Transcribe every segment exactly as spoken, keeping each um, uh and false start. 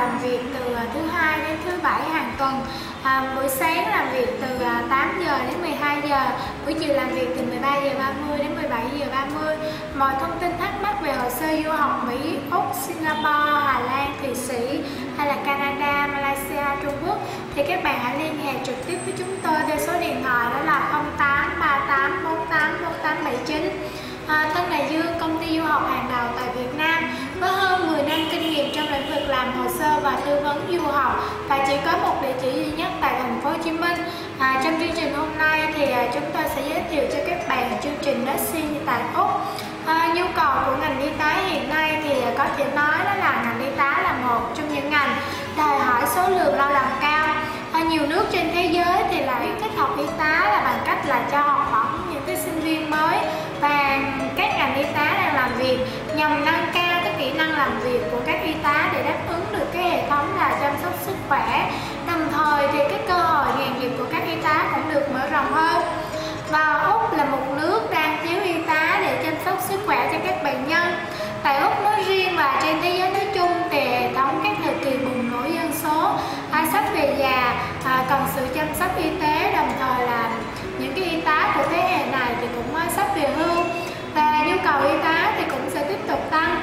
làm việc từ thứ hai đến thứ bảy hàng tuần. À, buổi sáng làm việc từ tám giờ đến mười hai giờ, buổi chiều làm việc từ mười ba giờ ba mươi đến mười bảy giờ ba mươi. Mọi thông tin thắc mắc về hồ sơ du học Mỹ, Úc, Singapore, Hà Lan, Thụy Sĩ hay là Canada, Malaysia, Trung Quốc thì các bạn hãy liên hệ trực tiếp với chúng tôi theo số điện thoại đó là không tám ba tám bốn tám bốn tám bảy chín. À, Tân Đại Dương, công ty du học hàng đầu tại Việt Nam với hơn mười năm kinh nghiệm trong lĩnh vực làm hồ sơ và tư vấn du học, và chỉ có một địa chỉ duy nhất tại thành phố Hồ Chí Minh. À, trong chương trình hôm nay thì à, chúng tôi sẽ giới thiệu cho các bạn chương trình nursing tại Úc. À, nhu cầu của ngành y tá hiện nay thì à, có thể nói đó là ngành y tá là một trong những ngành đòi hỏi số lượng lao động cao. À, nhiều nước trên thế giới thì lại thích học y tá là bằng cách là cho học bổng những cái sinh viên mới và các ngành y tá đang làm việc nhằm nâng cao cái kỹ năng làm việc của các y tá để đáp ứng được cái hệ thống là chăm sóc sức khỏe. Đồng thời thì cái cơ hội nghề nghiệp của các y tá cũng được mở rộng hơn. Và Úc là một nước đang thiếu y tá để chăm sóc sức khỏe cho các bệnh nhân. Tại Úc nói riêng và trên thế giới nói chung thì hệ thống các thời kỳ bùng nổ dân số, à, sắp về già, à, cần sự chăm sóc y tế, đồng thời là những cái y tá của thế hệ này thì cũng à, sắp về hưu, và nhu cầu y tá thì cũng sẽ tiếp tục tăng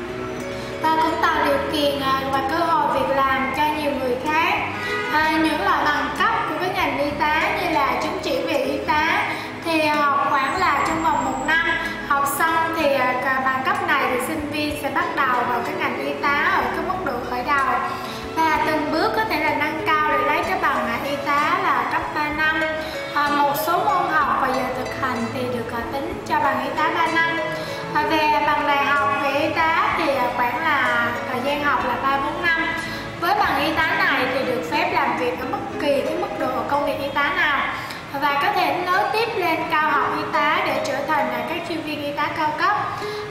và cũng tạo điều kiện à, và cơ hội việc làm cho nhiều người khác. À, những loại bằng cấp của cái ngành y tá như là chứng chỉ về y tá thì học khoảng là trong vòng một năm. Học xong thì à, bằng cấp này thì sinh viên sẽ bắt đầu vào cái ngành y tá ở cái mức độ khởi đầu và từng bước có thể là nâng cao để lấy cái bằng à, y tá là cấp ba năm. À, một số môn học và giờ thực hành thì được à, tính cho bằng y tá ba năm. À, về bằng đại học về y tá thì à, khoảng là thời gian học là ba bốn năm. Với bằng y tá này thì được phép làm việc ở bất kỳ cái mức độ công việc y tá nào và có thể nối tiếp lên cao học y tá để trở thành là các chuyên viên y tá cao cấp.